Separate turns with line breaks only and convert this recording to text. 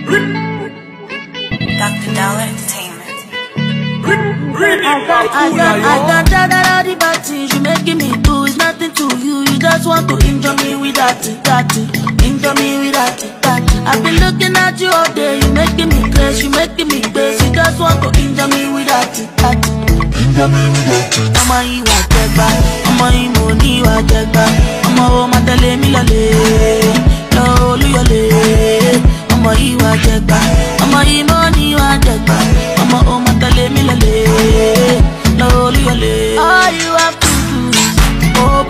Dr. Dollar Entertainment.
I got that the bad things you making me do is nothing to you. You just want to injure me with that. Injure me with that. I've been looking at you all day. You making me crazy, you making me crazy. You just want to injure me with that. Injure me with that. Ọmọ yìí wà jẹgba, ọmọ yìí mo ní wà jẹgba. Ọmọ wo ma tẹ̀lé mi lọlé, lọ Olúyọ̀lé. Ọmọ yìí wà jẹgba, ọmọ yìí mo ní wà jẹgba. Ọmọ wo ma tẹ̀lé mi lọlé, lọ Olúyọ̀lé. All you have to do is open